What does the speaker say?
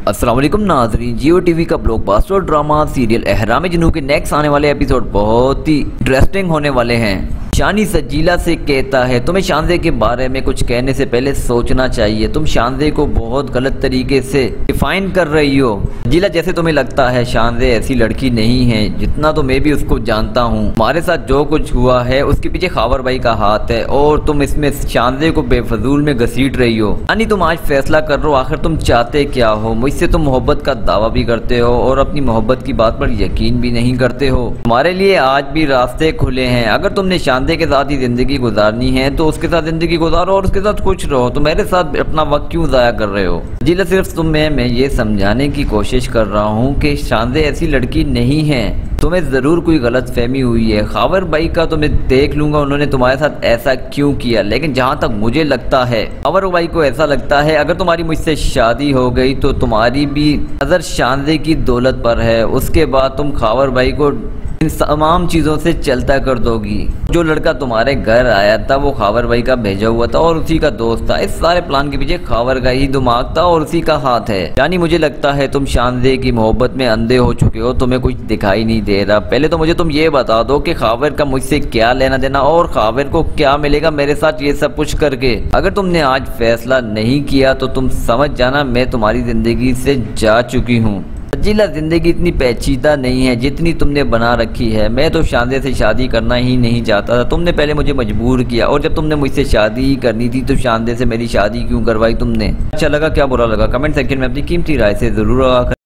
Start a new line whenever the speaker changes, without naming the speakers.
अस्सलाम वालेकुम नाज़रीन, जियो टीवी का blockbuster drama serial Ehraam Junoon के नेक्स्ट आने वाले एपिसोड बहुत ही इंटरेस्टिंग होने वाले हैं। शानी सजीला से कहता है तुम्हें शानजे के बारे में कुछ कहने से पहले सोचना चाहिए। तुम शानजे को बहुत गलत तरीके से डिफाइन कर रही हो। सजीला, जैसे तुम्हें लगता है शानजे ऐसी लड़की नहीं है, जितना तो मैं भी उसको जानता हूँ। हमारे साथ जो कुछ हुआ है उसके पीछे खावर भाई का हाथ है और तुम इसमें शानजे को बेफजूल में घसीट रही हो। यानी तुम आज फैसला कर रहे हो आखिर तुम चाहते क्या हो। मुझसे तुम मोहब्बत का दावा भी करते हो और अपनी मोहब्बत की बात पर यकीन भी नहीं करते हो। तुम्हारे लिए आज भी रास्ते खुले हैं। अगर तुमने शानजे के साथ ही जिंदगी गुजारनी है तो उसके साथ जिंदगी गुजारो और उसके साथ खुश रहो। तो मेरे साथ अपना वक्त क्यों जाया कर रहे हो? जिला सिर्फ तुम्हें मैं ये समझाने की कोशिश कर रहा हूँ कि शानजे ऐसी लड़की नहीं है। तुम्हें जरूर कोई गलत फहमी हुई है। खावर भाई का तो मैं देख लूंगा उन्होंने तुम्हारे साथ ऐसा क्यों किया, लेकिन जहाँ तक मुझे लगता है खावर भाई को ऐसा लगता है अगर तुम्हारी मुझसे शादी हो गई तो तुम्हारी भी नजर शानजे की दौलत पर है। उसके बाद तुम खावर भाई को इन तमाम चीज़ों से चलता कर दोगी। जो लड़का तुम्हारे घर आया था वो खावर भाई का भेजा हुआ था और उसी का दोस्त था। इस सारे प्लान के पीछे खावर का ही दिमाग था और उसी का हाथ है। यानी मुझे लगता है तुम शानजे की मोहब्बत में अंधे हो चुके हो, तुम्हें कुछ दिखाई नहीं दे रहा। पहले तो मुझे तुम ये बता दो कि खावर का मुझसे क्या लेना देना और खावर को क्या मिलेगा मेरे साथ ये सब कुछ करके। अगर तुमने आज फैसला नहीं किया तो तुम समझ जाना मैं तुम्हारी जिंदगी से जा चुकी हूँ। सजीला, जिंदगी इतनी पेचीदा नहीं है जितनी तुमने बना रखी है। मैं तो शानजे से शादी करना ही नहीं चाहता था, तुमने पहले मुझे मजबूर किया और जब तुमने मुझसे शादी ही करनी थी तो शानजे से मेरी शादी क्यों करवाई तुमने? अच्छा लगा क्या बुरा लगा? कमेंट सेक्शन में अपनी कीमती राय से जरूर